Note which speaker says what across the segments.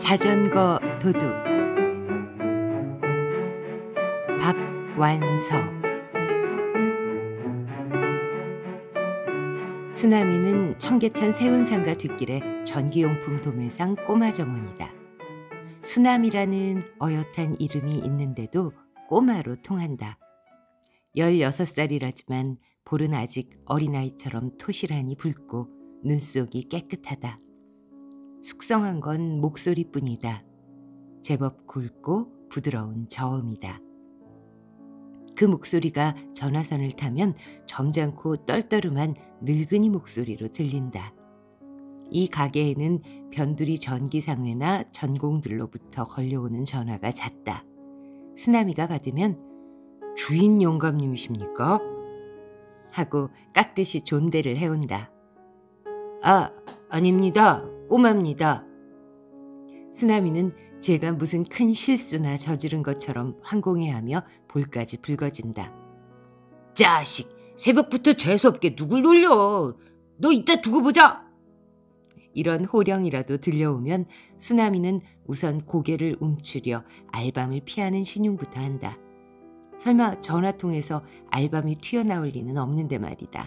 Speaker 1: 자전거 도둑. 박완서. 수나미는 청계천 세운상가 뒷길의 전기용품 도매상 꼬마점원이다. 수남이라는 어엿한 이름이 있는데도 꼬마로 통한다. 16살이라지만 볼은 아직 어린아이처럼 토실하니 붉고 눈속이 깨끗하다. 숙성한 건 목소리뿐이다. 제법 굵고 부드러운 저음이다. 그 목소리가 전화선을 타면 점잖고 떨떠름한 늙은이 목소리로 들린다. 이 가게에는 변두리 전기상회나 전공들로부터 걸려오는 전화가 잦다. 수나미가 받으면 "주인 영감님이십니까?" 하고 깍듯이 존대를 해온다. "아, 아닙니다. 꼬마입니다." 수나미는 제가 무슨 큰 실수나 저지른 것처럼 황공해하며 볼까지 붉어진다. "자식, 새벽부터 재수없게 누굴 놀려. 너 이따 두고 보자." 이런 호령이라도 들려오면 수나미는 우선 고개를 움츠려 알밤을 피하는 신용부터 한다. 설마 전화통에서 알밤이 튀어나올 리는 없는데 말이다.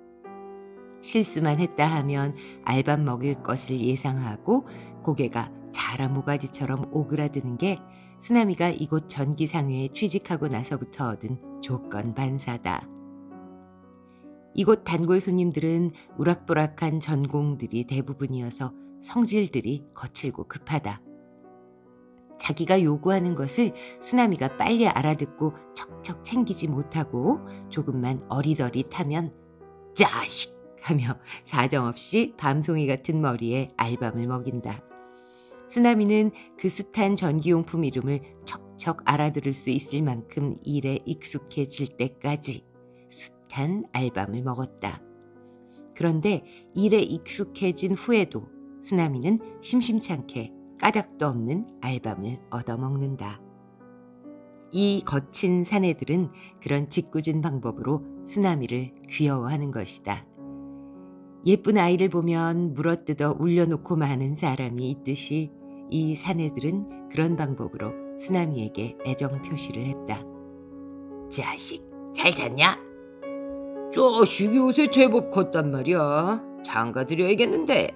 Speaker 1: 실수만 했다 하면 알밤 먹일 것을 예상하고 고개가 자라 모가지처럼 오그라드는 게 수나미가 이곳 전기상회에 취직하고 나서부터 얻은 조건 반사다. 이곳 단골 손님들은 우락부락한 전공들이 대부분이어서 성질들이 거칠고 급하다. 자기가 요구하는 것을 수나미가 빨리 알아듣고 척척 챙기지 못하고 조금만 어리더릿하면 "자식!" 하며 사정없이 밤송이 같은 머리에 알밤을 먹인다. 수나미는 그 숱한 전기용품 이름을 척척 알아들을 수 있을 만큼 일에 익숙해질 때까지 숱한 알밤을 먹었다. 그런데 일에 익숙해진 후에도 수나미는 심심찮게 까닭도 없는 알밤을 얻어먹는다. 이 거친 사내들은 그런 짓궂은 방법으로 수나미를 귀여워하는 것이다. 예쁜 아이를 보면 물어뜯어 울려놓고 마는 사람이 있듯이 이 사내들은 그런 방법으로 수나미에게 애정 표시를 했다. "자식, 잘 잤냐?" "자식이 요새 제법 컸단 말이야. 장가드려야겠는데."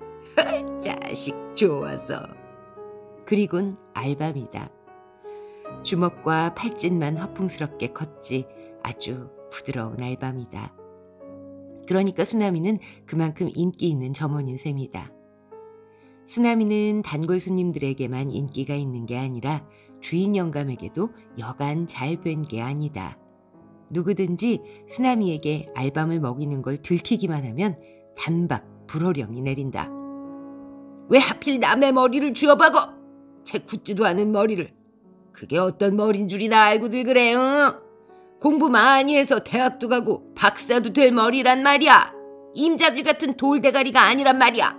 Speaker 1: "자식 좋아서." 그리곤 알밤이다. 주먹과 팔짓만 허풍스럽게 컸지 아주 부드러운 알밤이다. 그러니까 수나미는 그만큼 인기 있는 점원인 셈이다. 수나미는 단골 손님들에게만 인기가 있는 게 아니라 주인 영감에게도 여간 잘 된 게 아니다. 누구든지 수나미에게 알밤을 먹이는 걸 들키기만 하면 단박 불호령이 내린다. "왜 하필 남의 머리를 쥐어박어? 채 굳지도 않은 머리를. 그게 어떤 머린 줄이나 알고들 그래, 응? 공부 많이 해서 대학도 가고 박사도 될 머리란 말이야. 임자들 같은 돌대가리가 아니란 말이야."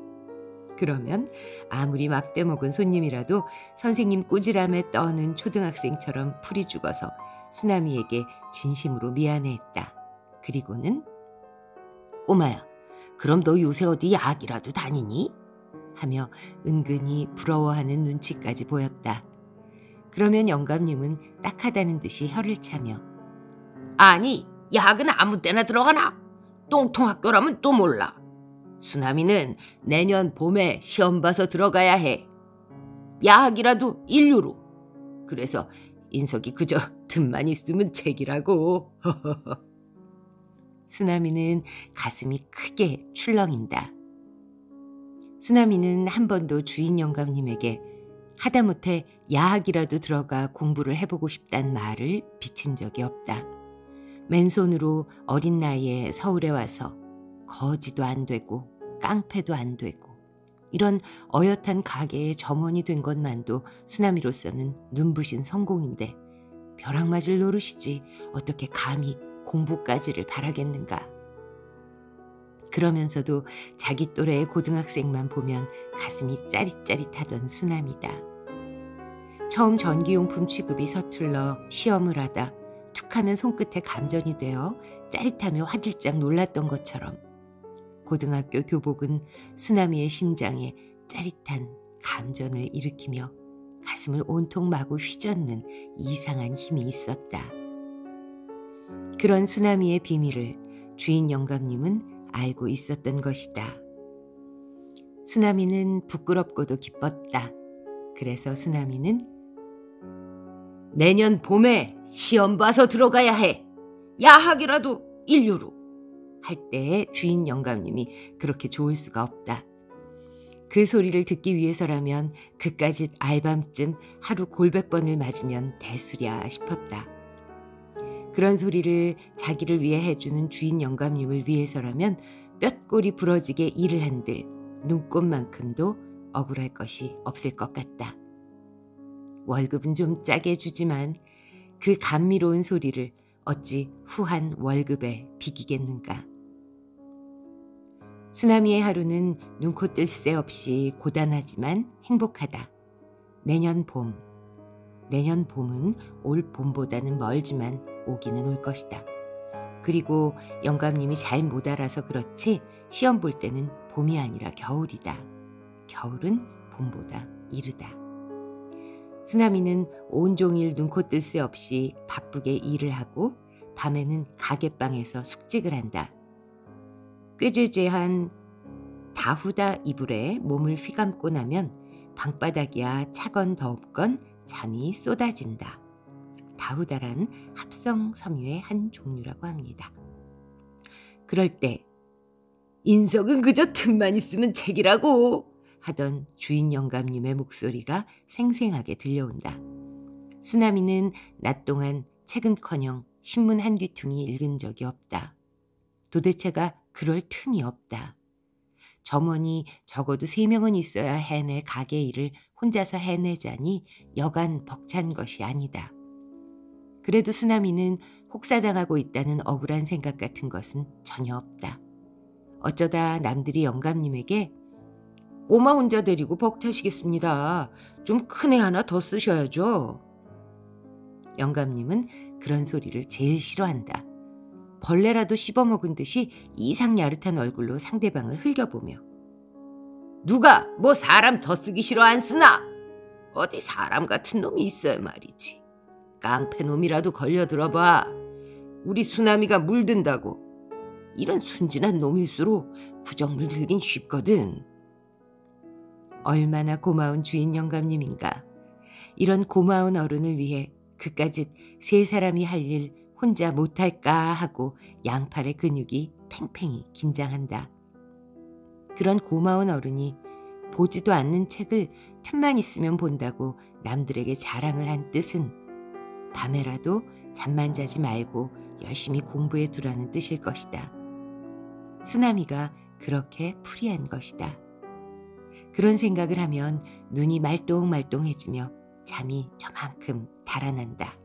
Speaker 1: 그러면 아무리 막대 먹은 손님이라도 선생님 꾸지람에 떠는 초등학생처럼 풀이 죽어서 수나미에게 진심으로 미안해했다. 그리고는 "꼬마야, 그럼 너 요새 어디 약이라도 다니니?" 하며 은근히 부러워하는 눈치까지 보였다. 그러면 영감님은 딱하다는 듯이 혀를 차며 "아니, 약은 아무 때나 들어가나? 똥통학교라면 또 몰라. 수나미는 내년 봄에 시험 봐서 들어가야 해. 야학이라도 인류로. 그래서 인석이 그저 틈만 있으면 책이라고." 수나미는 가슴이 크게 출렁인다. 수나미는 한 번도 주인 영감님에게 하다못해 야학이라도 들어가 공부를 해보고 싶단 말을 비친 적이 없다. 맨손으로 어린 나이에 서울에 와서 거지도 안 되고 깡패도 안 되고 이런 어엿한 가게의 점원이 된 것만도 수나미로서는 눈부신 성공인데 벼락 맞을 노릇이지 어떻게 감히 공부까지를 바라겠는가. 그러면서도 자기 또래의 고등학생만 보면 가슴이 짜릿짜릿하던 수나미다. 처음 전기용품 취급이 서툴러 시험을 하다 툭하면 손끝에 감전이 되어 짜릿하며 화들짝 놀랐던 것처럼 고등학교 교복은 수나미의 심장에 짜릿한 감전을 일으키며 가슴을 온통 마구 휘젓는 이상한 힘이 있었다. 그런 수나미의 비밀을 주인 영감님은 알고 있었던 것이다. 수나미는 부끄럽고도 기뻤다. 그래서 수나미는 내년 봄에 시험 봐서 들어가야 해. 야학이라도 인류로. 할 때에 주인 영감님이 그렇게 좋을 수가 없다. 그 소리를 듣기 위해서라면 그까짓 알밤쯤 하루 골백 번을 맞으면 대수랴 싶었다. 그런 소리를 자기를 위해 해주는 주인 영감님을 위해서라면 뼛골이 부러지게 일을 한들 눈꼽만큼도 억울할 것이 없을 것 같다. 월급은 좀 짜게 주지만 그 감미로운 소리를 어찌 후한 월급에 비기겠는가. 수나미의 하루는 눈코 뜰 새 없이 고단하지만 행복하다. 내년 봄은 올 봄보다는 멀지만 오기는 올 것이다. 그리고 영감님이 잘 못 알아서 그렇지 시험 볼 때는 봄이 아니라 겨울이다. 겨울은 봄보다 이르다. 수나미는 온종일 눈코 뜰 새 없이 바쁘게 일을 하고 밤에는 가게방에서 숙직을 한다. 꾀죄죄한 다후다 이불에 몸을 휘감고 나면 방바닥이야 차건 더웁건 잠이 쏟아진다. 다후다란 합성 섬유의 한 종류라고 합니다. 그럴 때 인석은 그저 틈만 있으면 책이라고 하던 주인 영감님의 목소리가 생생하게 들려온다. 수나미는 낮 동안 책은커녕 신문 한 귀퉁이 읽은 적이 없다. 도대체가 그럴 틈이 없다. 점원이 적어도 3명은 있어야 해낼 가게 일을 혼자서 해내자니 여간 벅찬 것이 아니다. 그래도 수나미는 혹사당하고 있다는 억울한 생각 같은 것은 전혀 없다. 어쩌다 남들이 영감님에게 꼬마 혼자 데리고 벅차시겠습니다. 좀 큰 애 하나 더 쓰셔야죠. 영감님은 그런 소리를 제일 싫어한다. 벌레라도 씹어먹은 듯이 이상 야릇한 얼굴로 상대방을 흘겨보며 누가 뭐 사람 더 쓰기 싫어 안 쓰나? 어디 사람 같은 놈이 있어야 말이지. 깡패놈이라도 걸려들어봐. 우리 수나미가 물든다고. 이런 순진한 놈일수록 구정물 들긴 쉽거든. 얼마나 고마운 주인 영감님인가. 이런 고마운 어른을 위해 그까짓 세 사람이 할 일 혼자 못할까 하고 양팔의 근육이 팽팽히 긴장한다. 그런 고마운 어른이 보지도 않는 책을 틈만 있으면 본다고 남들에게 자랑을 한 뜻은 밤에라도 잠만 자지 말고 열심히 공부해 두라는 뜻일 것이다. 수나미가 그렇게 풀이한 것이다. 그런 생각을 하면 눈이 말똥말똥해지며 잠이 저만큼 달아난다.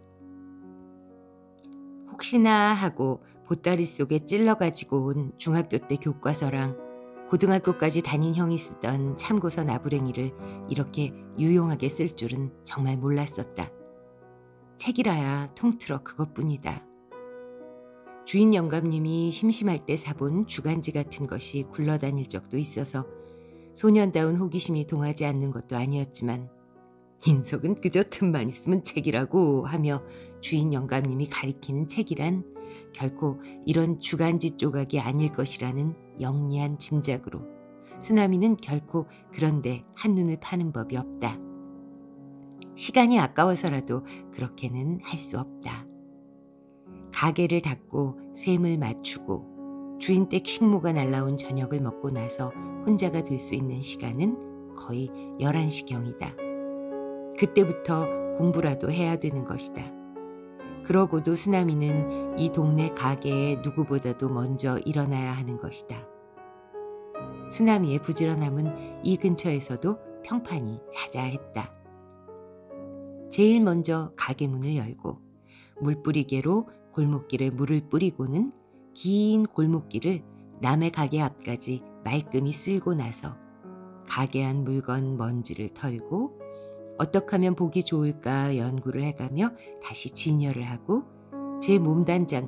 Speaker 1: 혹시나 하고 보따리 속에 찔러가지고 온 중학교 때 교과서랑 고등학교까지 다닌 형이 쓰던 참고서 나부랭이를 이렇게 유용하게 쓸 줄은 정말 몰랐었다. 책이라야 통틀어 그것뿐이다. 주인 영감님이 심심할 때 사본 주간지 같은 것이 굴러다닐 적도 있어서 소년다운 호기심이 동하지 않는 것도 아니었지만 인석은 그저 틈만 있으면 책이라고 하며 주인 영감님이 가리키는 책이란 결코 이런 주간지 조각이 아닐 것이라는 영리한 짐작으로 수나미는 결코 그런데 한눈을 파는 법이 없다. 시간이 아까워서라도 그렇게는 할 수 없다. 가게를 닫고 셈을 맞추고 주인댁 식모가 날라온 저녁을 먹고 나서 혼자가 될 수 있는 시간은 거의 11시경이다. 그때부터 공부라도 해야 되는 것이다. 그러고도 수나미는 이 동네 가게에 누구보다도 먼저 일어나야 하는 것이다. 수나미의 부지런함은 이 근처에서도 평판이 자자했다. 제일 먼저 가게 문을 열고 물뿌리개로 골목길에 물을 뿌리고는 긴 골목길을 남의 가게 앞까지 말끔히 쓸고 나서 가게 안 물건 먼지를 털고 어떻게 하면 보기 좋을까 연구를 해가며 다시 진열을 하고 제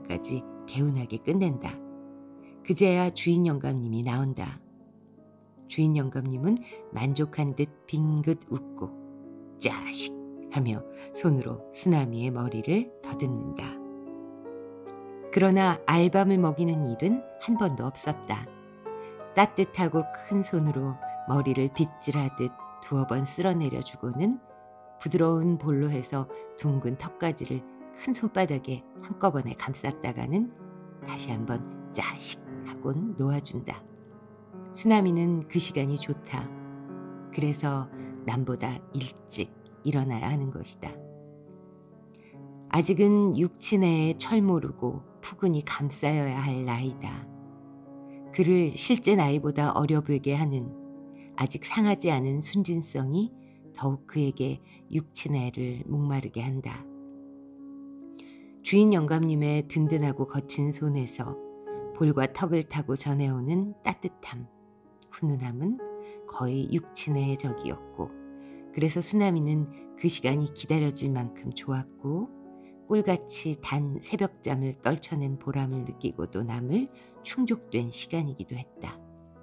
Speaker 1: 몸단장까지 개운하게 끝낸다. 그제야 주인 영감님이 나온다. 주인 영감님은 만족한 듯 빙긋 웃고 짜식 하며 손으로 수나미의 머리를 더듬는다. 그러나 알밤을 먹이는 일은 한 번도 없었다. 따뜻하고 큰 손으로 머리를 빗질하듯 두어 번 쓸어내려주고는 부드러운 볼로 해서 둥근 턱가지를 큰 손바닥에 한꺼번에 감쌌다가는 다시 한번 짜식 하곤 놓아준다. 수나미는 그 시간이 좋다. 그래서 남보다 일찍 일어나야 하는 것이다. 아직은 육친애에 철 모르고 푸근히 감싸여야 할 나이다. 그를 실제 나이보다 어려 보이게 하는 아직 상하지 않은 순진성이 더욱 그에게 육친애를 목마르게 한다. 주인 영감님의 든든하고 거친 손에서 볼과 턱을 타고 전해오는 따뜻함, 훈훈함은 거의 육친애의 적이었고, 그래서 수나미는 그 시간이 기다려질 만큼 좋았고 꿀같이 단 새벽잠을 떨쳐낸 보람을 느끼고도 남을 충족된 시간이기도 했다.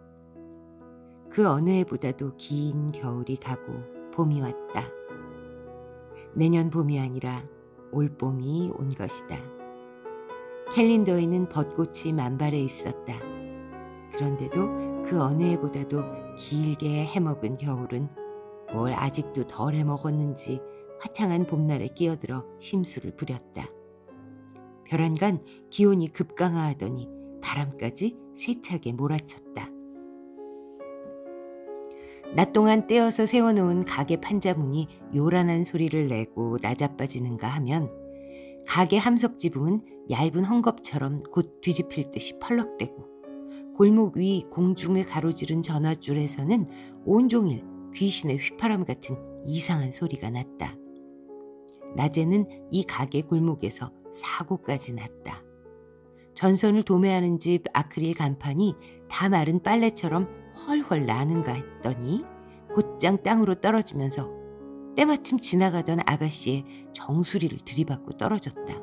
Speaker 1: 그 어느 해보다도 긴 겨울이 가고 봄이 왔다. 내년 봄이 아니라 올 봄이 온 것이다. 캘린더에는 벚꽃이 만발해 있었다. 그런데도 그 어느 해보다도 길게 해먹은 겨울은 뭘 아직도 덜 해먹었는지 화창한 봄날에 끼어들어 심수를 부렸다. 벼란간 기온이 급강하하더니 바람까지 세차게 몰아쳤다. 낮 동안 떼어서 세워놓은 가게 판자문이 요란한 소리를 내고 낮아빠지는가 하면 가게 함석 지붕은 얇은 헝겊처럼 곧 뒤집힐 듯이 펄럭대고 골목 위 공중을 가로지른 전화줄에서는 온종일 귀신의 휘파람 같은 이상한 소리가 났다. 낮에는 이 가게 골목에서 사고까지 났다. 전선을 도매하는 집 아크릴 간판이 다 마른 빨래처럼 헐헐 나는가 했더니 곧장 땅으로 떨어지면서 때마침 지나가던 아가씨의 정수리를 들이받고 떨어졌다.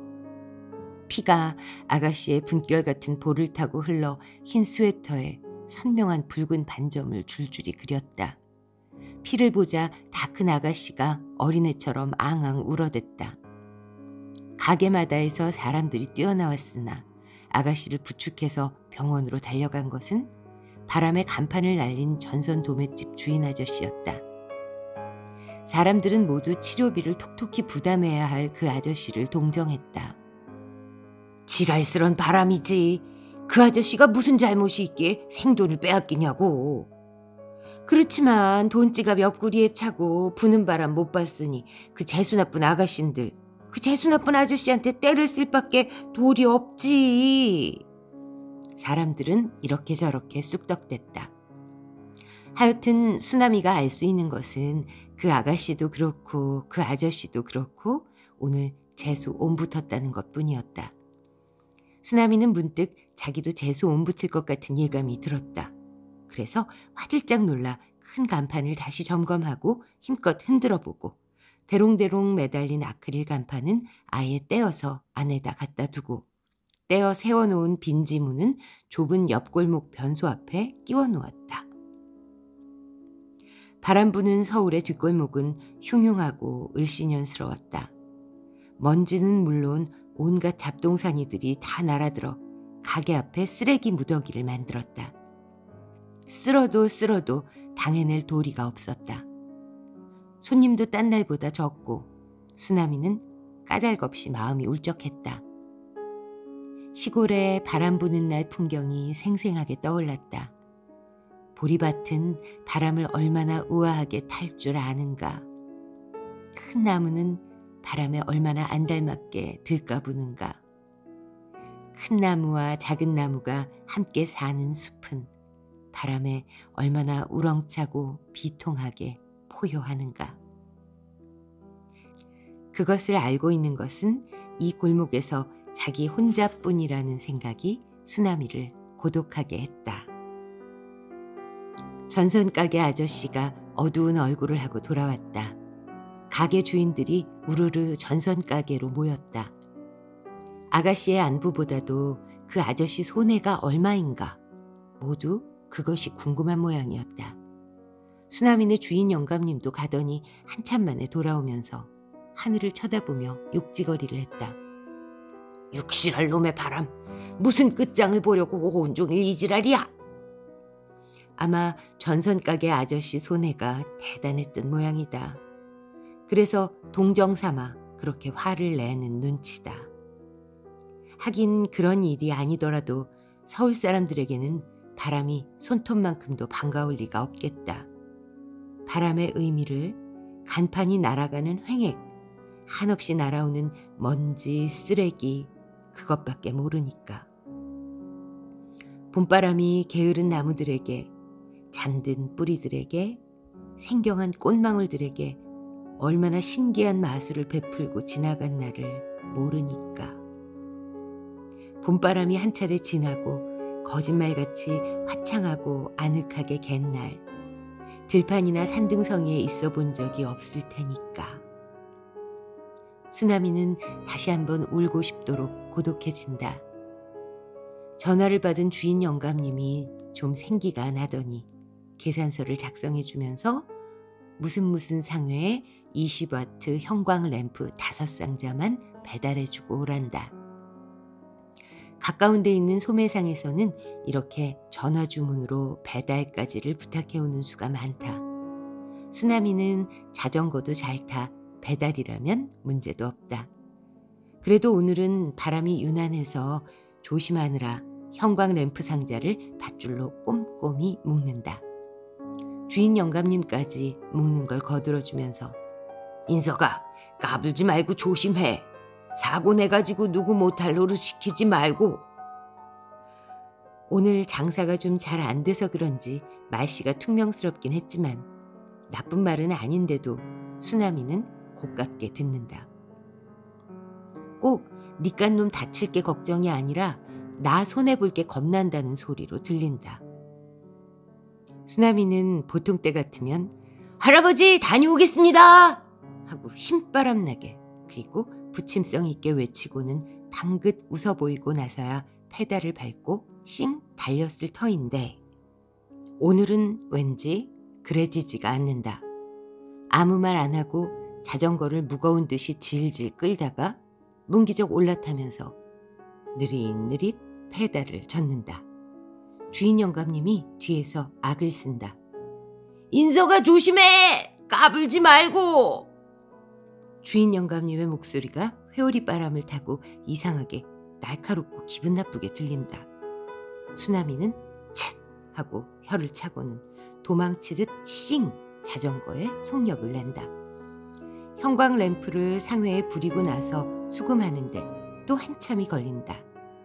Speaker 1: 피가 아가씨의 분결 같은 볼을 타고 흘러 흰 스웨터에 선명한 붉은 반점을 줄줄이 그렸다. 피를 보자 다 큰 아가씨가 어린애처럼 앙앙 울어댔다. 가게마다에서 사람들이 뛰어나왔으나 아가씨를 부축해서 병원으로 달려간 것은 바람에 간판을 날린 전선 도매집 주인 아저씨였다. 사람들은 모두 치료비를 톡톡히 부담해야 할 그 아저씨를 동정했다. 지랄스런 바람이지. 그 아저씨가 무슨 잘못이 있기에 생돈을 빼앗기냐고. 그렇지만 돈지갑 옆구리에 차고 부는 바람 못 봤으니 그 재수나쁜 아가씨들, 그 재수나쁜 아저씨한테 떼를 쓸 밖에 도리 없지. 사람들은 이렇게 저렇게 쑥덕댔다. 하여튼 수나미가 알 수 있는 것은 그 아가씨도 그렇고 그 아저씨도 그렇고 오늘 재수 온 붙었다는 것뿐이었다. 수나미는 문득 자기도 재수 온 붙을 것 같은 예감이 들었다. 그래서 화들짝 놀라 큰 간판을 다시 점검하고 힘껏 흔들어보고 대롱대롱 매달린 아크릴 간판은 아예 떼어서 안에다 갖다 두고 떼어 세워놓은 빈지문은 좁은 옆골목 변소 앞에 끼워 놓았다. 바람 부는 서울의 뒷골목은 흉흉하고 을씨년스러웠다. 먼지는 물론 온갖 잡동사니들이 다 날아들어 가게 앞에 쓰레기 무더기를 만들었다. 쓸어도 당해낼 도리가 없었다. 손님도 딴 날보다 적고 수나미는 까닭없이 마음이 울적했다. 시골에 바람 부는 날 풍경이 생생하게 떠올랐다. 보리밭은 바람을 얼마나 우아하게 탈 줄 아는가. 큰 나무는 바람에 얼마나 안 닮았게 들까부는가. 큰 나무와 작은 나무가 함께 사는 숲은 바람에 얼마나 우렁차고 비통하게 포효하는가. 그것을 알고 있는 것은 이 골목에서 자기 혼자뿐이라는 생각이 수나미를 고독하게 했다. 전선가게 아저씨가 어두운 얼굴을 하고 돌아왔다. 가게 주인들이 우르르 전선가게로 모였다. 아가씨의 안부보다도 그 아저씨 손해가 얼마인가 모두 그것이 궁금한 모양이었다. 수나민의 주인 영감님도 가더니 한참 만에 돌아오면서 하늘을 쳐다보며 욕지거리를 했다. 육실할 놈의 바람, 무슨 끝장을 보려고 온종일 이 지랄이야? 아마 전선가게 아저씨 손해가 대단했던 모양이다. 그래서 동정 삼아 그렇게 화를 내는 눈치다. 하긴 그런 일이 아니더라도 서울 사람들에게는 바람이 손톱만큼도 반가울 리가 없겠다. 바람의 의미를 간판이 날아가는 횡액, 한없이 날아오는 먼지, 쓰레기, 그것밖에 모르니까. 봄바람이 게으른 나무들에게, 잠든 뿌리들에게, 생경한 꽃망울들에게 얼마나 신기한 마술을 베풀고 지나간 날을 모르니까. 봄바람이 한 차례 지나고 거짓말같이 화창하고 아늑하게 갠 날, 들판이나 산등성이에 있어 본 적이 없을 테니까. 수나미는 다시 한번 울고 싶도록 고독해진다. 전화를 받은 주인 영감님이 좀 생기가 나더니 계산서를 작성해 주면서 무슨 상회에 20와트 형광 램프 5상자만 배달해 주고 오란다. 가까운 데 있는 소매상에서는 이렇게 전화 주문으로 배달까지를 부탁해 오는 수가 많다. 수나미는 자전거도 잘 타 배달이라면 문제도 없다. 그래도 오늘은 바람이 유난해서 조심하느라 형광 램프 상자를 밧줄로 꼼꼼히 묶는다. 주인 영감님까지 묶는 걸 거들어주면서 인서가 까불지 말고 조심해. 사고 내가지고 누구 못할 노릇 시키지 말고. 오늘 장사가 좀 잘 안 돼서 그런지 말씨가 퉁명스럽긴 했지만 나쁜 말은 아닌데도 수나미는 고깝게 듣는다. 꼭 니깟 놈 다칠 게 걱정이 아니라 나 손해볼 게 겁난다는 소리로 들린다. 수나미는 보통 때 같으면 할아버지 다녀오겠습니다 하고 힘바람나게 그리고 부침성 있게 외치고는 방긋 웃어 보이고 나서야 페달을 밟고 씩 달렸을 터인데 오늘은 왠지 그래지지가 않는다. 아무 말 안 하고 자전거를 무거운 듯이 질질 끌다가 문기적 올라타면서 느릿느릿 페달을 젓는다. 주인 영감님이 뒤에서 악을 쓴다. 인서가 조심해! 까불지 말고! 주인 영감님의 목소리가 회오리 바람을 타고 이상하게 날카롭고 기분 나쁘게 들린다. 수나미는 챈 하고 혀를 차고는 도망치듯 싱 자전거에 속력을 낸다. 형광 램프를 상회에 부리고 나서 수금하는데 또 한참이 걸린다.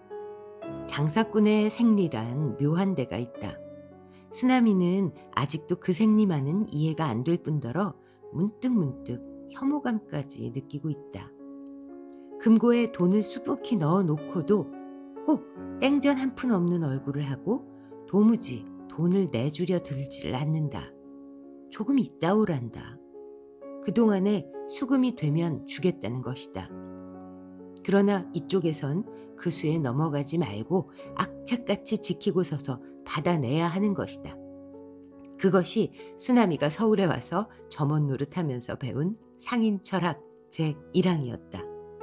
Speaker 1: 장사꾼의 생리란 묘한 데가 있다. 수나미는 아직도 그 생리만은 이해가 안 될 뿐더러 문득문득 혐오감까지 느끼고 있다. 금고에 돈을 수북히 넣어놓고도 꼭 땡전 한 푼 없는 얼굴을 하고 도무지 돈을 내주려 들지를 않는다. 조금 있다 오란다. 그동안에 수금이 되면 주겠다는 것이다. 그러나 이쪽에선 그 수에 넘어가지 말고 악착같이 지키고 서서 받아내야 하는 것이다. 그것이 수나미가 서울에 와서 점원 노릇하면서 배운 상인 철학 제1항이었다.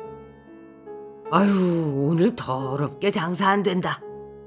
Speaker 1: 아유, 오늘 더럽게 장사 안 된다.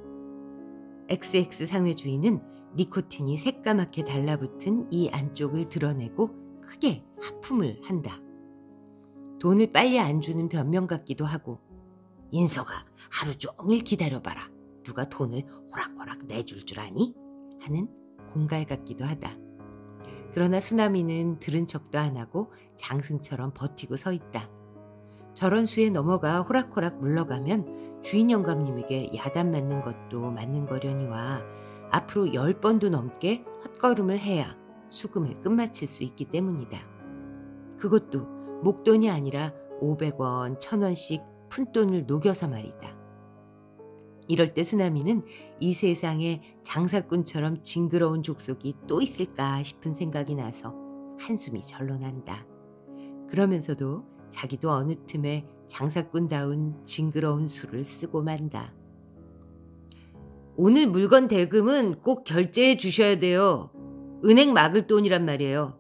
Speaker 1: XX 상회 주인은 니코틴이 새까맣게 달라붙은 이 안쪽을 드러내고 크게 하품을 한다. 돈을 빨리 안 주는 변명 같기도 하고 인서가 하루 종일 기다려봐라. 누가 돈을 호락호락 내줄 줄 아니? 하는 공갈 같기도 하다. 그러나 수나미는 들은 척도 안 하고 장승처럼 버티고 서 있다. 저런 수에 넘어가 호락호락 물러가면 주인 영감님에게 야단 맞는 것도 맞는 거려니와 앞으로 10번도 넘게 헛걸음을 해야 수금을 끝마칠 수 있기 때문이다. 그것도 목돈이 아니라 500원, 1000원씩 푼돈을 녹여서 말이다. 이럴 때 수나미는 이 세상에 장사꾼처럼 징그러운 족속이 또 있을까 싶은 생각이 나서 한숨이 절로 난다. 그러면서도 자기도 어느 틈에 장사꾼다운 징그러운 수를 쓰고 만다. 오늘 물건 대금은 꼭 결제해 주셔야 돼요. 은행 막을 돈이란 말이에요.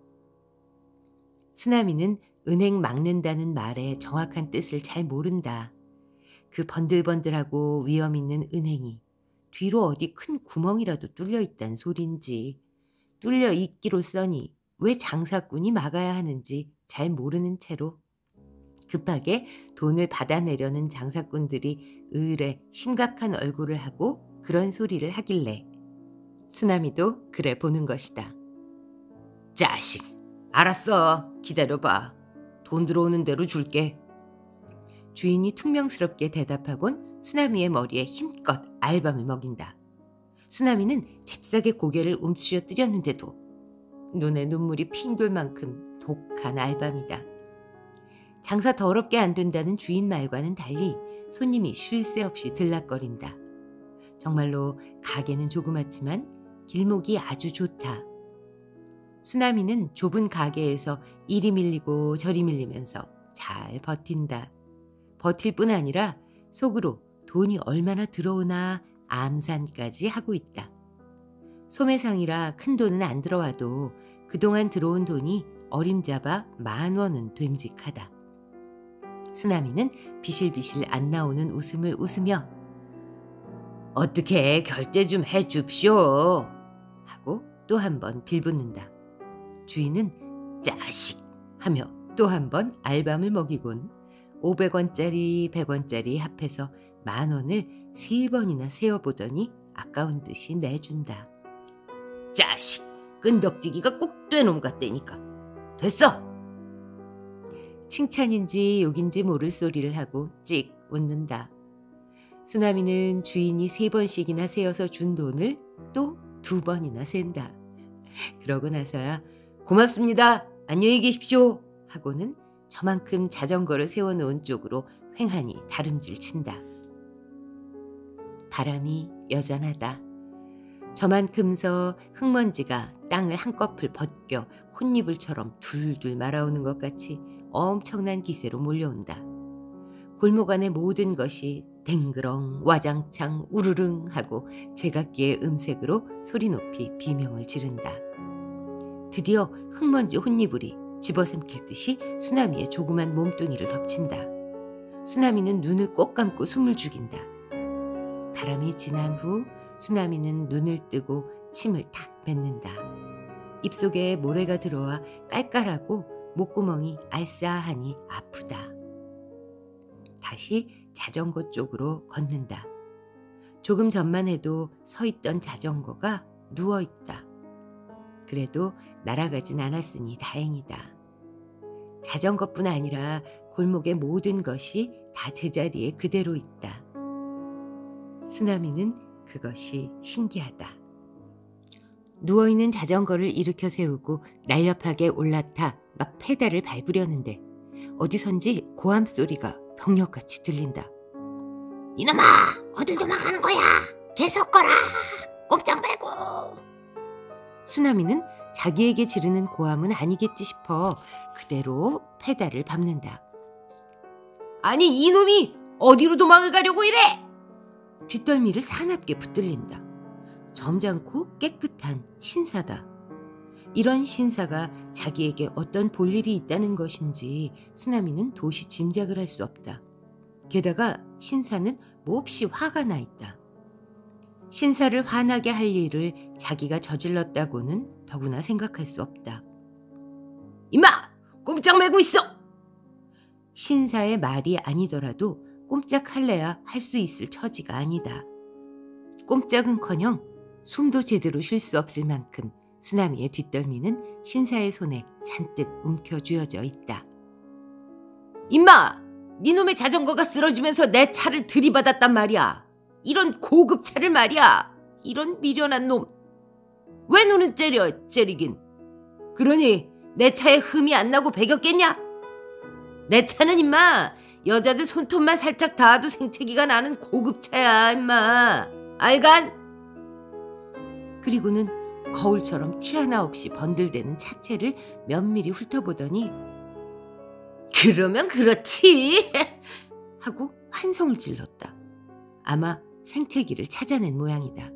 Speaker 1: 수남이는 은행 막는다는 말의 정확한 뜻을 잘 모른다. 그 번들번들하고 위험 있는 은행이 뒤로 어디 큰 구멍이라도 뚫려 있단 소린지, 뚫려 있기로써니 왜 장사꾼이 막아야 하는지 잘 모르는 채로 급하게 돈을 받아내려는 장사꾼들이 의뢰 심각한 얼굴을 하고 그런 소리를 하길래 수남이도 그래 보는 것이다. 자식, 알았어. 기다려봐. 돈 들어오는 대로 줄게. 주인이 퉁명스럽게 대답하곤 수남이의 머리에 힘껏 알밤을 먹인다. 수남이는 잽싸게 고개를 움츠러뜨렸는데도 눈에 눈물이 핑 돌 만큼 독한 알밤이다. 장사 더럽게 안 된다는 주인 말과는 달리 손님이 쉴 새 없이 들락거린다. 정말로 가게는 조그맣지만 길목이 아주 좋다. 수남이는 좁은 가게에서 이리 밀리고 저리 밀리면서 잘 버틴다. 버틸 뿐 아니라 속으로 돈이 얼마나 들어오나 암산까지 하고 있다. 소매상이라 큰 돈은 안 들어와도 그동안 들어온 돈이 어림잡아 10,000원은 됨직하다. 수남이는 비실비실 안 나오는 웃음을 웃으며 어떻게 결제 좀 해줍시오 하고 또 한 번 빌붙는다. 주인은 자식 하며 또 한 번 알밤을 먹이곤 500원짜리 100원짜리 합해서 10,000원을 3번이나 세어보더니 아까운 듯이 내준다. 자식, 끈덕지기가 꼭 되놈 같다니까. 됐어! 칭찬인지 욕인지 모를 소리를 하고 찍 웃는다. 수남이는 주인이 3번씩이나 세어서 준 돈을 또 2번이나 센다. 그러고 나서야 고맙습니다. 안녕히 계십시오. 하고는 저만큼 자전거를 세워놓은 쪽으로 횡하니 다름질 친다. 바람이 여전하다. 저만큼서 흙먼지가 땅을 한꺼풀 벗겨 혼이불처럼 둘둘 말아오는 것 같이 엄청난 기세로 몰려온다. 골목 안의 모든 것이 댕그렁 와장창 우르릉 하고 제각기의 음색으로 소리 높이 비명을 지른다. 드디어 흙먼지 혼이불이 집어삼킬 듯이 수남이의 조그만 몸뚱이를 덮친다. 수남이는 눈을 꼭 감고 숨을 죽인다. 바람이 지난 후 수남이는 눈을 뜨고 침을 탁 뱉는다. 입속에 모래가 들어와 깔깔하고 목구멍이 알싸하니 아프다. 다시 자전거 쪽으로 걷는다. 조금 전만 해도 서 있던 자전거가 누워 있다. 그래도 날아가진 않았으니 다행이다. 자전거뿐 아니라 골목의 모든 것이 다 제자리에 그대로 있다. 수남이는 그것이 신기하다. 누워있는 자전거를 일으켜 세우고 날렵하게 올라타 막 페달을 밟으려는데 어디선지 고함 소리가 병력같이 들린다. 이놈아! 어딜 도망가는 거야! 개 섞어라! 꼼짝 말고! 수남이는 자기에게 지르는 고함은 아니겠지 싶어 그대로 페달을 밟는다. 아니 이놈이 어디로 도망을 가려고 이래! 뒷덜미를 사납게 붙들린다. 점잖고 깨끗한 신사다. 이런 신사가 자기에게 어떤 볼일이 있다는 것인지 수남이는 도시 짐작을 할 수 없다. 게다가 신사는 몹시 화가 나 있다. 신사를 화나게 할 일을 자기가 저질렀다고는 더구나 생각할 수 없다. 임마! 꼼짝 말고 있어! 신사의 말이 아니더라도 꼼짝할래야 할 수 있을 처지가 아니다. 꼼짝은커녕 숨도 제대로 쉴 수 없을 만큼 수남이의 뒷덜미는 신사의 손에 잔뜩 움켜쥐어져 있다. 임마! 니놈의 자전거가 쓰러지면서 내 차를 들이받았단 말이야. 이런 고급 차를 말이야. 이런 미련한 놈. 왜 눈은 째리긴. 그러니 내 차에 흠이 안 나고 배겼겠냐? 내 차는 임마 여자들 손톱만 살짝 닿아도 생채기가 나는 고급 차야 임마. 알간? 그리고는 거울처럼 티 하나 없이 번들대는 차체를 면밀히 훑어보더니 그러면 그렇지 하고 환성을 질렀다. 아마 생채기를 찾아낸 모양이다.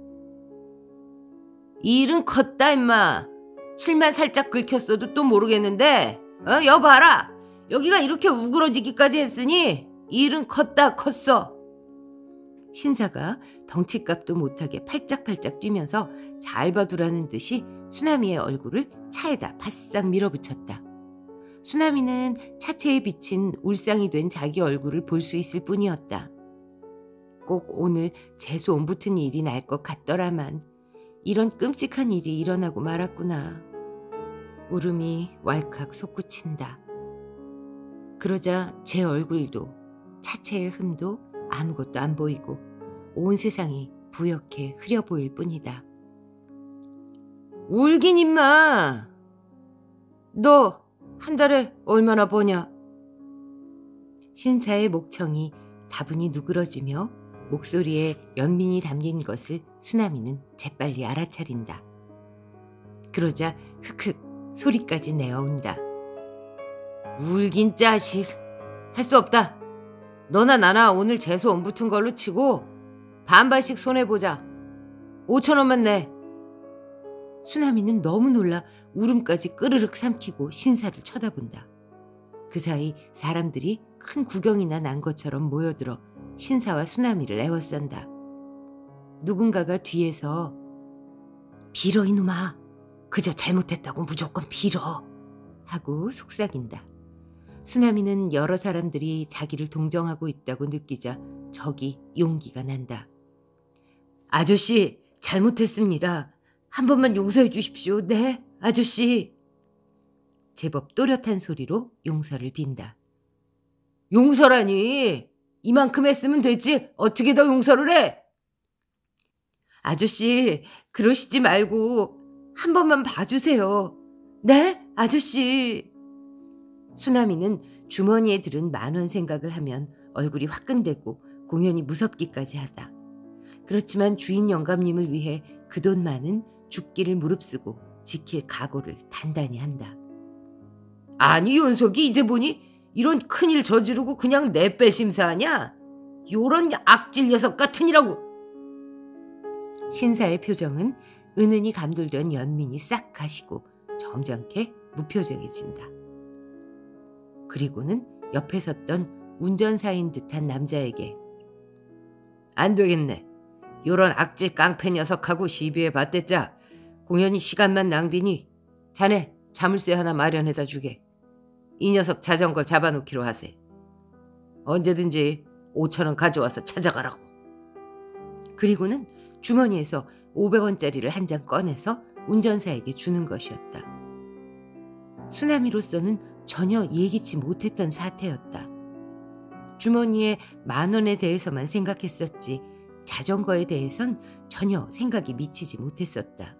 Speaker 1: 일은 컸다 임마. 칠만 살짝 긁혔어도 또 모르겠는데 여봐라. 여기가 이렇게 우그러지기까지 했으니 일은 컸다 컸어. 신사가 덩치값도 못하게 팔짝팔짝 뛰면서 잘 봐두라는 듯이 수나미의 얼굴을 차에다 바싹 밀어붙였다. 수나미는 차체에 비친 울상이 된 자기 얼굴을 볼 수 있을 뿐이었다. 꼭 오늘 재수 온 붙은 일이 날 것 같더라만 이런 끔찍한 일이 일어나고 말았구나. 울음이 왈칵 솟구친다. 그러자 제 얼굴도 차체의 흠도 아무것도 안 보이고 온 세상이 부옇게 흐려 보일 뿐이다. 울긴 임마. 너 한 달에 얼마나 버냐? 신사의 목청이 다분히 누그러지며 목소리에 연민이 담긴 것을 수나미는 재빨리 알아차린다. 그러자 흑흑 소리까지 내어온다. 울긴 자식. 할 수 없다. 너나 나나 오늘 재수 안 붙은 걸로 치고 반반씩 손해보자. 5,000원만 내. 수나미는 너무 놀라 울음까지 끄르륵 삼키고 신사를 쳐다본다. 그 사이 사람들이 큰 구경이나 난 것처럼 모여들어 신사와 수나미를 애워싼다. 누군가가 뒤에서 빌어 이놈아. 그저 잘못했다고 무조건 빌어. 하고 속삭인다. 수나미는 여러 사람들이 자기를 동정하고 있다고 느끼자 저기 용기가 난다. 아저씨 잘못했습니다. 한 번만 용서해 주십시오. 네 아저씨. 제법 또렷한 소리로 용서를 빈다. 용서라니. 이만큼 했으면 됐지 어떻게 더 용서를 해. 아저씨 그러시지 말고 한 번만 봐주세요. 네 아저씨. 수나미는 주머니에 들은 10,000원 생각을 하면 얼굴이 화끈대고 공연히 무섭기까지 하다. 그렇지만 주인 영감님을 위해 그 돈만은 죽기를 무릅쓰고 지킬 각오를 단단히 한다. 아니 윤석이 이제 보니 이런 큰일 저지르고 그냥 내빼 심사하냐? 요런 악질 녀석 같으니라고. 신사의 표정은 은은히 감돌던 연민이 싹 가시고 점잖게 무표정해진다. 그리고는 옆에 섰던 운전사인 듯한 남자에게 안 되겠네. 요런 악질 깡패 녀석하고 시비해 봤댔자 공연히 시간만 낭비니 자네 자물쇠 하나 마련해다 주게. 이 녀석 자전거 잡아놓기로 하세. 언제든지 5,000원 가져와서 찾아가라고. 그리고는 주머니에서 500원짜리를 한 장 꺼내서 운전사에게 주는 것이었다. 수나미로서는 전혀 예기치 못했던 사태였다. 주머니에 10,000원에 대해서만 생각했었지 자전거에 대해선 전혀 생각이 미치지 못했었다.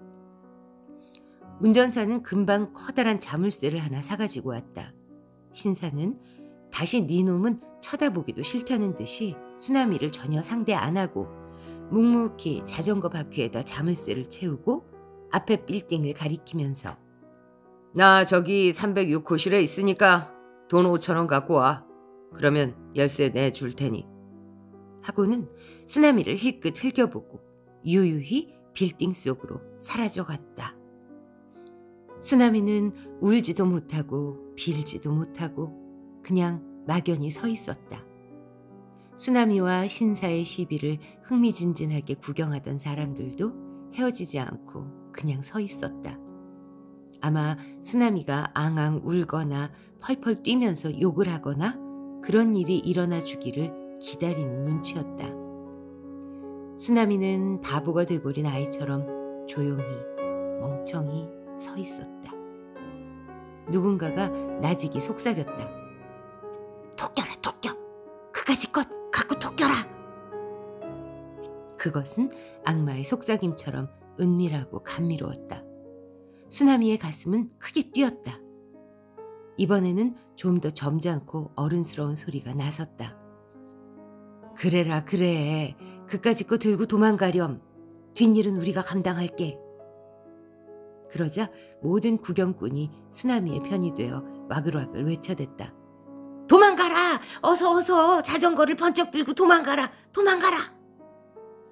Speaker 1: 운전사는 금방 커다란 자물쇠를 하나 사가지고 왔다. 신사는 다시 네 놈은 쳐다보기도 싫다는 듯이 수나미를 전혀 상대 안 하고 묵묵히 자전거 바퀴에다 자물쇠를 채우고 앞에 빌딩을 가리키면서 나 저기 306호실에 있으니까 돈 5,000원 갖고 와. 그러면 열쇠 내줄 테니. 하고는 수나미를 힐끗 흘겨보고 유유히 빌딩 속으로 사라져갔다. 수나미는 울지도 못하고 빌지도 못하고 그냥 막연히 서 있었다. 수나미와 신사의 시비를 흥미진진하게 구경하던 사람들도 헤어지지 않고 그냥 서 있었다. 아마 수나미가 앙앙 울거나 펄펄 뛰면서 욕을 하거나 그런 일이 일어나 주기를 기다리는 눈치였다. 수나미는 바보가 돼버린 아이처럼 조용히 멍청히 서 있었다. 누군가가 나직이 속삭였다. 토껴라 토껴. 그가지껏 갖고 토껴라. 그것은 악마의 속삭임처럼 은밀하고 감미로웠다. 수나미의 가슴은 크게 뛰었다. 이번에는 좀 더 점잖고 어른스러운 소리가 나섰다. 그래라 그래. 그까짓 거 들고 도망가렴. 뒷일은 우리가 감당할게. 그러자 모든 구경꾼이 수나미의 편이 되어 와글와글 외쳐댔다. 도망가라. 어서 자전거를 번쩍 들고 도망가라. 도망가라.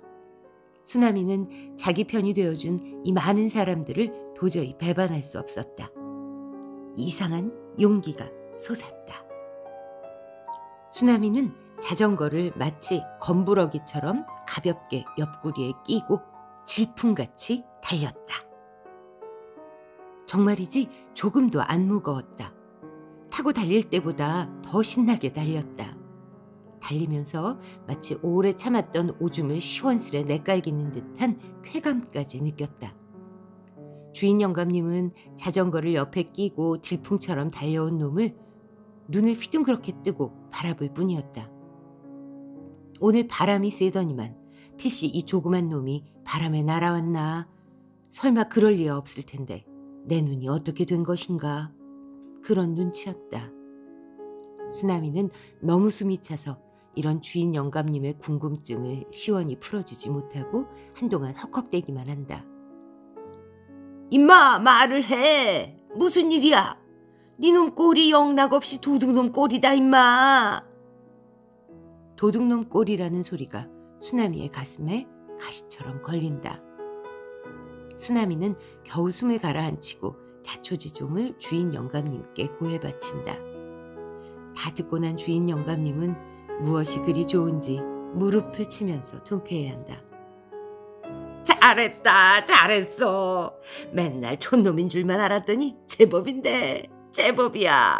Speaker 1: 수나미는 자기 편이 되어준 이 많은 사람들을 도저히 배반할 수 없었다. 이상한 용기가 솟았다. 수나미는 자전거를 마치 검부러기처럼 가볍게 옆구리에 끼고 질풍같이 달렸다. 정말이지 조금도 안 무거웠다. 타고 달릴 때보다 더 신나게 달렸다. 달리면서 마치 오래 참았던 오줌을 시원스레 내깔기는 듯한 쾌감까지 느꼈다. 주인 영감님은 자전거를 옆에 끼고 질풍처럼 달려온 놈을 눈을 휘둥그렇게 뜨고 바라볼 뿐이었다. 오늘 바람이 세더니만 필시 이 조그만 놈이 바람에 날아왔나. 설마 그럴 리가 없을 텐데 내 눈이 어떻게 된 것인가. 그런 눈치였다. 수나미는 너무 숨이 차서 이런 주인 영감님의 궁금증을 시원히 풀어주지 못하고 한동안 헉헉대기만 한다. 임마, 말을 해. 무슨 일이야? 니놈 꼴이 영락없이 도둑놈 꼴이다 임마. 도둑놈 꼴이라는 소리가 수나미의 가슴에 가시처럼 걸린다. 수나미는 겨우 숨을 가라앉히고 자초지종을 주인 영감님께 고해바친다. 다 듣고 난 주인 영감님은 무엇이 그리 좋은지 무릎을 치면서 통쾌해한다. 잘했다, 잘했어. 맨날 촌놈인 줄만 알았더니 제법인데, 제법이야.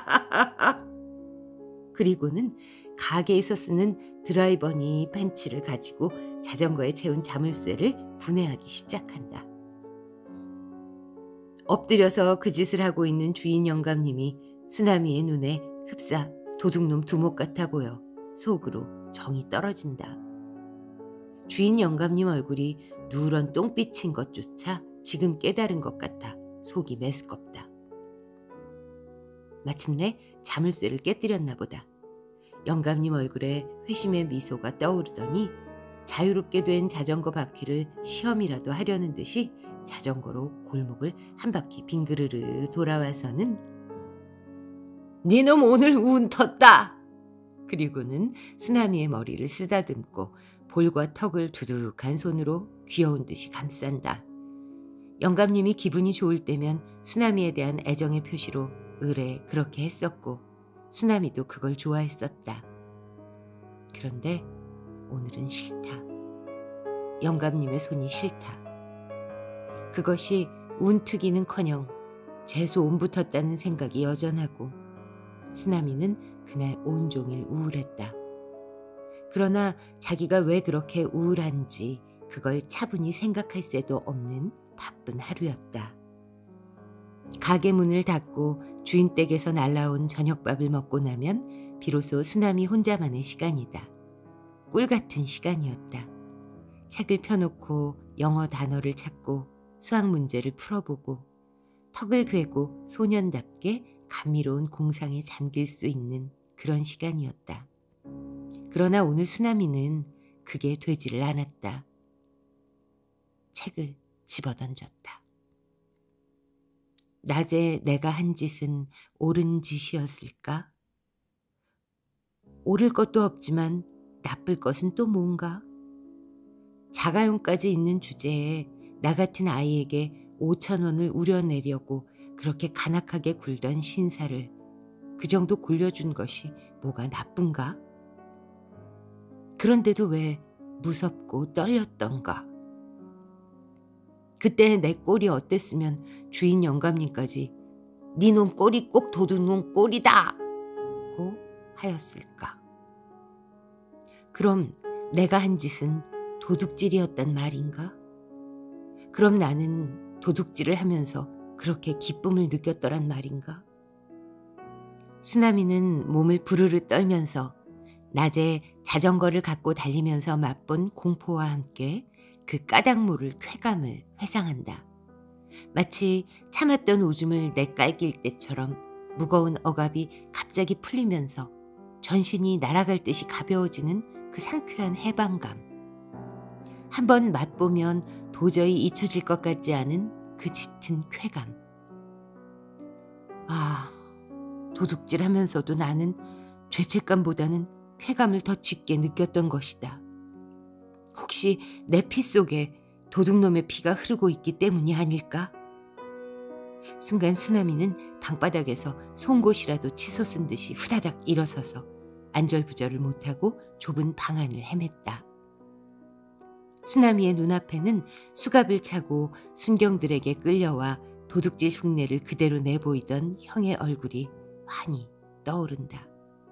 Speaker 1: 그리고는 가게에서 쓰는 드라이버니 벤치를 가지고 자전거에 채운 자물쇠를 분해하기 시작한다. 엎드려서 그 짓을 하고 있는 주인 영감님이 수나미의 눈에 흡사 도둑놈 두목 같아 보여 속으로 정이 떨어진다. 주인 영감님 얼굴이 누런 똥빛인 것조차 지금 깨달은 것 같아 속이 메스껍다. 마침내 자물쇠를 깨뜨렸나 보다. 영감님 얼굴에 회심의 미소가 떠오르더니 자유롭게 된 자전거 바퀴를 시험이라도 하려는 듯이 자전거로 골목을 한 바퀴 빙그르르 돌아와서는 니놈 오늘 운 텄다. 그리고는 수나미의 머리를 쓰다듬고 볼과 턱을 두둑한 손으로 귀여운 듯이 감싼다. 영감님이 기분이 좋을 때면 수나미에 대한 애정의 표시로 의뢰 그렇게 했었고 수나미도 그걸 좋아했었다. 그런데 오늘은 싫다. 영감님의 손이 싫다. 그것이 운트기는커녕 재수 옴붙었다는 생각이 여전하고 수나미는 그날 온종일 우울했다. 그러나 자기가 왜 그렇게 우울한지 그걸 차분히 생각할 새도 없는 바쁜 하루였다. 가게 문을 닫고 주인 댁에서 날라온 저녁밥을 먹고 나면 비로소 수나미 혼자만의 시간이다. 꿀 같은 시간이었다. 책을 펴놓고 영어 단어를 찾고 수학 문제를 풀어보고 턱을 괴고 소년답게 감미로운 공상에 잠길 수 있는 그런 시간이었다. 그러나 오늘 수나미는 그게 되지를 않았다. 책을 집어던졌다. 낮에 내가 한 짓은 옳은 짓이었을까? 옳을 것도 없지만 나쁠 것은 또 뭔가? 자가용까지 있는 주제에 나 같은 아이에게 5,000원을 우려내려고 그렇게 간악하게 굴던 신사를 그 정도 굴려준 것이 뭐가 나쁜가? 그런데도 왜 무섭고 떨렸던가? 그때 내 꼴이 어땠으면 주인 영감님까지 니놈 꼴이 꼭 도둑놈 꼴이다 고 하였을까? 그럼 내가 한 짓은 도둑질이었단 말인가? 그럼 나는 도둑질을 하면서 그렇게 기쁨을 느꼈더란 말인가? 수나미는 몸을 부르르 떨면서 낮에 자전거를 갖고 달리면서 맛본 공포와 함께 그 까닭 모를 쾌감을 회상한다. 마치 참았던 오줌을 내깔길 때처럼 무거운 억압이 갑자기 풀리면서 전신이 날아갈 듯이 가벼워지는 그 상쾌한 해방감. 한번 맛보면 도저히 잊혀질 것 같지 않은 그 짙은 쾌감. 아, 도둑질하면서도 나는 죄책감보다는 쾌감을 더 짙게 느꼈던 것이다. 혹시 내 피 속에 도둑놈의 피가 흐르고 있기 때문이 아닐까? 순간 수나미는 방바닥에서 송곳이라도 치솟은 듯이 후다닥 일어서서 안절부절을 못하고 좁은 방 안을 헤맸다. 수나미의 눈앞에는 수갑을 차고 순경들에게 끌려와 도둑질 흉내를 그대로 내보이던 형의 얼굴이 환히 떠오른다.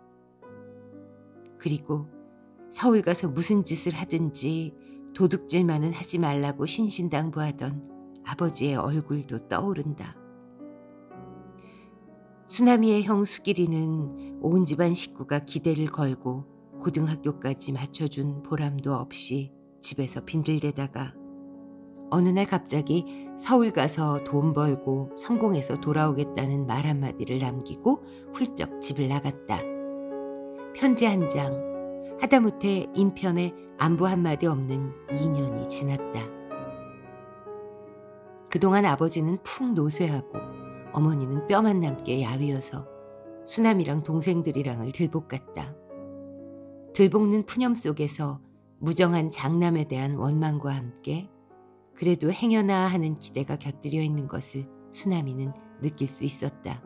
Speaker 1: 그리고 서울 가서 무슨 짓을 하든지 도둑질만은 하지 말라고 신신당부하던 아버지의 얼굴도 떠오른다. 수나미의 형 수길이는 온 집안 식구가 기대를 걸고 고등학교까지 맞춰준 보람도 없이 집에서 빈들대다가 어느 날 갑자기 서울 가서 돈 벌고 성공해서 돌아오겠다는 말 한마디를 남기고 훌쩍 집을 나갔다. 편지 한 장, 하다못해 인편에 안부 한마디 없는 2년이 지났다. 그동안 아버지는 푹 노쇠하고 어머니는 뼈만 남게 야위어서 수남이랑 동생들이랑을 들볶았다. 들볶는 푸념 속에서 무정한 장남에 대한 원망과 함께 그래도 행여나 하는 기대가 곁들여 있는 것을 수남이는 느낄 수 있었다.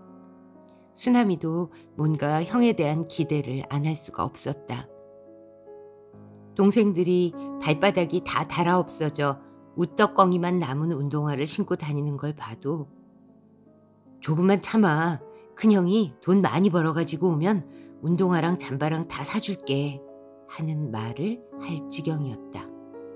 Speaker 1: 수남이도 뭔가 형에 대한 기대를 안 할 수가 없었다. 동생들이 발바닥이 다 닳아 없어져 우떡껑이만 남은 운동화를 신고 다니는 걸 봐도 조금만 참아. 큰형이 돈 많이 벌어가지고 오면 운동화랑 잠바랑 다 사줄게 하는 말을 할 지경이었다.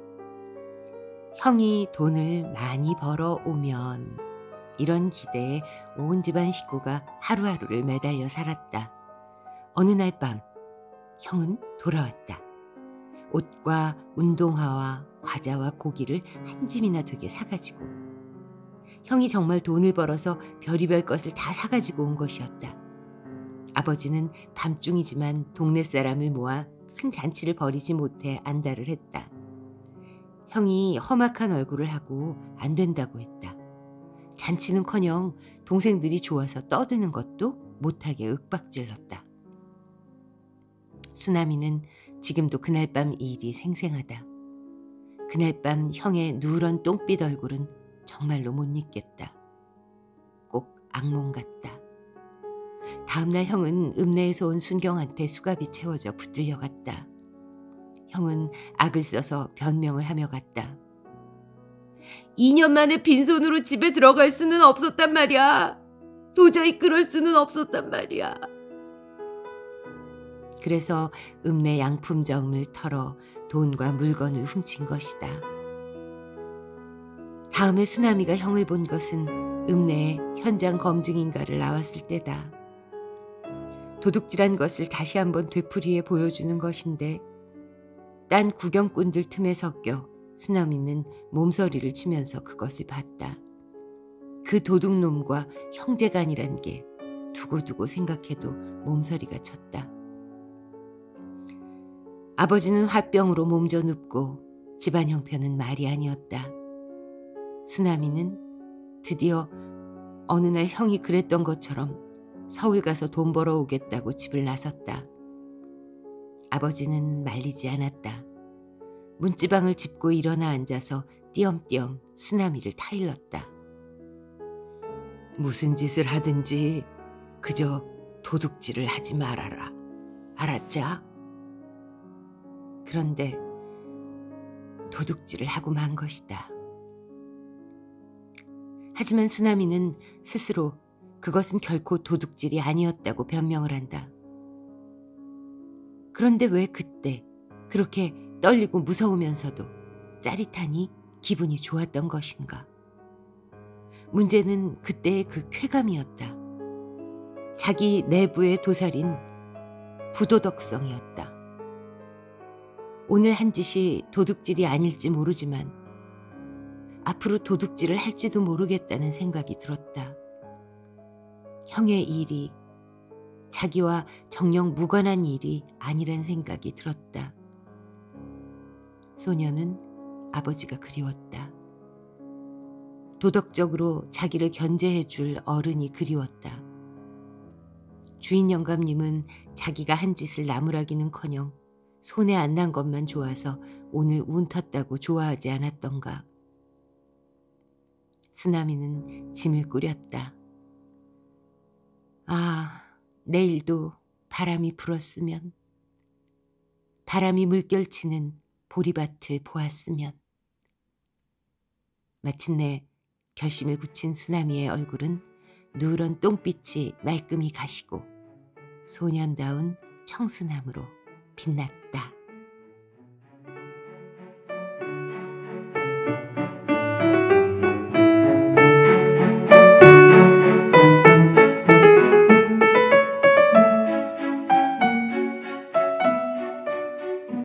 Speaker 1: 형이 돈을 많이 벌어오면 이런 기대에 온 집안 식구가 하루하루를 매달려 살았다. 어느 날 밤 형은 돌아왔다. 옷과 운동화와 과자와 고기를 한 짐이나 되게 사가지고 형이 정말 돈을 벌어서 별의별 것을 다 사가지고 온 것이었다. 아버지는 밤중이지만 동네 사람을 모아 큰 잔치를 벌이지 못해 안달을 했다. 형이 험악한 얼굴을 하고 안 된다고 했다. 잔치는커녕 동생들이 좋아서 떠드는 것도 못하게 윽박질렀다. 수나미는 지금도 그날 밤 이 일이 생생하다. 그날 밤 형의 누런 똥빛 얼굴은 정말로 못 잊겠다. 꼭 악몽 같다. 다음날 형은 읍내에서 온 순경한테 수갑이 채워져 붙들려 갔다. 형은 악을 써서 변명을 하며 갔다. 2년 만에 빈손으로 집에 들어갈 수는 없었단 말이야. 도저히 그럴 수는 없었단 말이야. 그래서 읍내 양품점을 털어 돈과 물건을 훔친 것이다. 다음에 수나미가 형을 본 것은 읍내에 현장 검증인가를 나왔을 때다. 도둑질한 것을 다시 한번 되풀이해 보여주는 것인데 딴 구경꾼들 틈에 섞여 수나미는 몸서리를 치면서 그것을 봤다. 그 도둑놈과 형제간이란 게 두고두고 생각해도 몸서리가 쳤다. 아버지는 화병으로 몸져 눕고 집안 형편은 말이 아니었다. 수나미는 드디어 어느 날 형이 그랬던 것처럼 서울 가서 돈 벌어 오겠다고 집을 나섰다. 아버지는 말리지 않았다. 문지방을 짚고 일어나 앉아서 띄엄띄엄 수나미를 타일렀다. 무슨 짓을 하든지 그저 도둑질을 하지 말아라. 알았자? 그런데 도둑질을 하고 만 것이다. 하지만 수나미는 스스로 그것은 결코 도둑질이 아니었다고 변명을 한다. 그런데 왜 그때 그렇게 떨리고 무서우면서도 짜릿하니 기분이 좋았던 것인가? 문제는 그때의 그 쾌감이었다. 자기 내부에 도사린 부도덕성이었다. 오늘 한 짓이 도둑질이 아닐지 모르지만 앞으로 도둑질을 할지도 모르겠다는 생각이 들었다. 형의 일이 자기와 정녕 무관한 일이 아니란 생각이 들었다. 소녀는 아버지가 그리웠다. 도덕적으로 자기를 견제해 줄 어른이 그리웠다. 주인 영감님은 자기가 한 짓을 나무라기는커녕 손에 안 난 것만 좋아서 오늘 운 텄다고 좋아하지 않았던가. 수나미는 짐을 꾸렸다. 아, 내일도 바람이 불었으면, 바람이 물결치는 보리밭을 보았으면. 마침내 결심을 굳힌 수나미의 얼굴은 누런 똥빛이 말끔히 가시고 소년다운 청순함으로 빛났다.